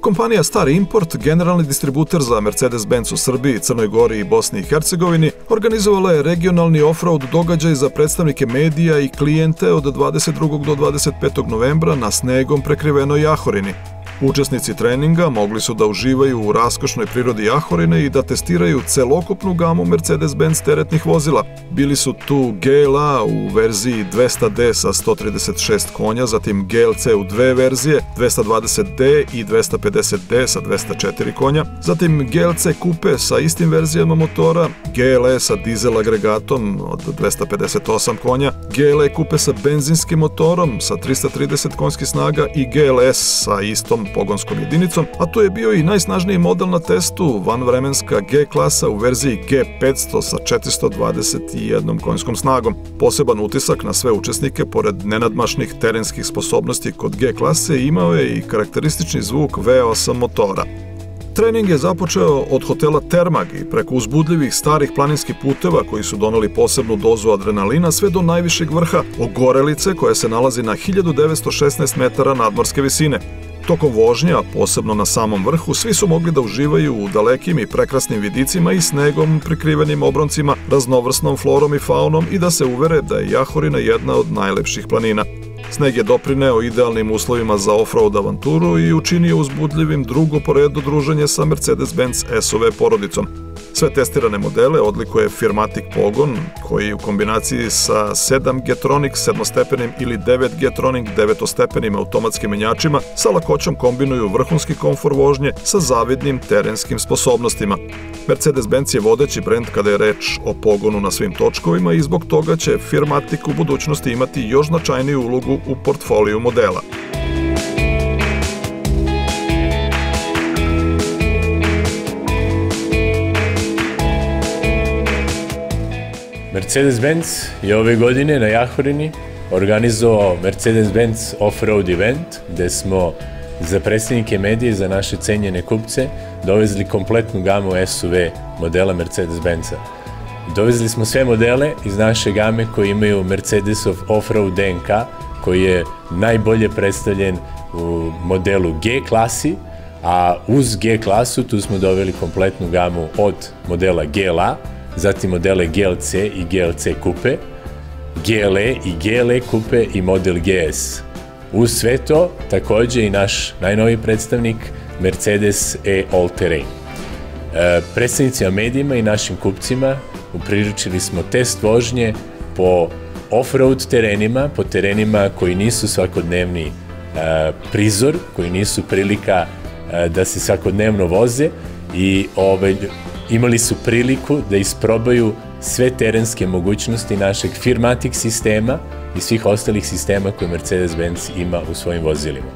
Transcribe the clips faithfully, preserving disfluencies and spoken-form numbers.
Kompanija Star Import, generalni distributer za Mercedes-Benz u Srbiji, Crnoj Gori i Bosni i Hercegovini, organizovala je regionalni off-road događaj za predstavnike medija i klijente od dvadeset drugog do dvadeset petog novembra na snegom prekrivenoj Jahorini. Učesnici treninga mogli su da uživaju u raskošnoj prirodi Jahorine i da testiraju celokupnu gamu Mercedes-Benz teretnih vozila. Bili su tu G L A u verziji dvesta D sa sto trideset šest konja, zatim G L C u dve verzije, dvesta dvadeset D i dvesta pedeset D sa dvesta četiri konja, zatim G L C Coupe sa istim verzijama motora, G L E sa dizel agregatom od dvesta pedeset osam konja, G L E Coupe sa benzinskim motorom sa trista trideset konjskih snaga i G L S sa istom pogonskom jedinicom, a to je bio i najsnažniji model na testu, vanvremenska G klasa u verziji G petsto sa četiristo dvadeset jednom konjskom snagom. Poseban utisak na sve učesnike, pored nenadmašnih terenskih sposobnosti kod G klase, imao je i karakteristični zvuk V osam motora. Trening je započeo od hotela Termag i preko uzbudljivih starih planinskih puteva koji su doneli posebnu dozu adrenalina sve do najvišeg vrha, Ogorelice, koja se nalazi na hiljadu devetsto šesnaest metara nadmorske visine. Tokom vožnje, a posebno na samom vrhu, svi su mogli da uživaju u dalekim i prekrasnim vidicima i snegom prikrivenim obroncima, raznovrsnom florom i faunom i da se uvere da je Jahorina jedna od najlepših planina. Sneg je doprineo idealnim uslovima za off-road avanturu i učinio uzbudljivim drugo po redu druženje sa Mercedes-Benz S U V porodicom. Sve testirane modele odlikuje Firmatic pogon, koji u kombinaciji sa sedam Getronic sedmostepenim ili devet Getronic devetostepenim automatskim menjačima sa lakoćom kombinuju vrhunski komfor vožnje sa zavidnim terenskim sposobnostima. Mercedes-Benz je vodeći brend kada je reč o pogonu na svim točkovima i zbog toga će Firmatic u budućnosti imati još značajniju ulogu u portfoliju modela. Mercedes-Benz je ove godine na Jahorini organizovao Mercedes-Benz off-road event gde smo za predstavnike medije i za naše cenjene kupce dovezli kompletnu gamu S U V modela Mercedes-Benza. Dovezli smo sve modele iz naše game koji imaju Mercedesov off-road D N K, koji je najbolje predstavljen u modelu G klasi, a uz G klasu tu smo doveli kompletnu gamu od modela G L A, zatim modele G L C i G L C Coupe, G L E i G L E Coupe i model G S. Uz sve to, takođe i naš najnoviji predstavnik Mercedes E All Terrain. Predstavnicima medijima i našim kupcima upriličili smo test vožnje po off-road terenima, po terenima koji nisu svakodnevni prizor, koji nisu prilika da se svakodnevno voze i imali su priliku da isprobaju sve terenske mogućnosti našeg Firmatic sistema i svih ostalih sistema koje Mercedes-Benz ima u svojim vozilima.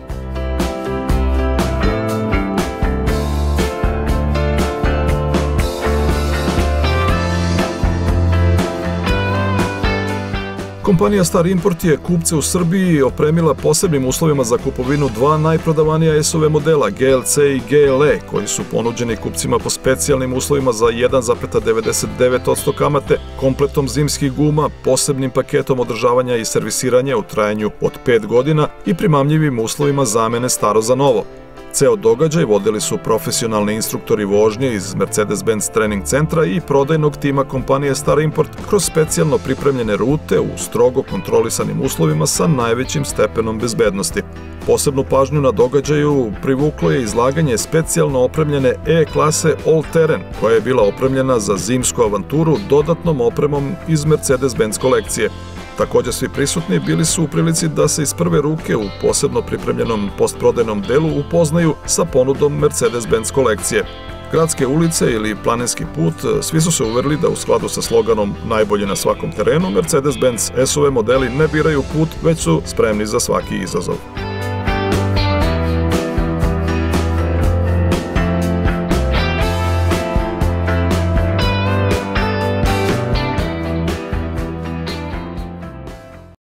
Kompanija Star Import je kupce u Srbiji opremila posebnim uslovima za kupovinu dva najprodavanija S U V modela, G L C i G L E, koji su ponuđeni kupcima po specijalnim uslovima za jedan zarez devedeset devet posto kamate, kompletom zimskih guma, posebnim paketom održavanja i servisiranja u trajanju od pet godina i primamljivim uslovima zamene staro za novo. Ceo događaj vodili su profesionalni instruktori vožnje iz Mercedes-Benz trening centra i prodajnog tima kompanije Star Import kroz specijalno pripremljene rute u strogo kontrolisanim uslovima sa najvećim stepenom bezbednosti. Posebnu pažnju na događaju privuklo je izlaganje specijalno opremljene E klase All Terrain, koja je bila opremljena za zimsku avanturu dodatnom opremom iz Mercedes-Benz kolekcije. Takođe, svi prisutni bili su u prilici da se iz prve ruke u posebno pripremljenom postprodajnom delu upoznaju sa ponudom Mercedes-Benz kolekcije. Gradske ulice ili planinski put, svi su se uverili da u skladu sa sloganom najbolje na svakom terenu, Mercedes-Benz S U V modeli ne biraju put, već su spremni za svaki izazov.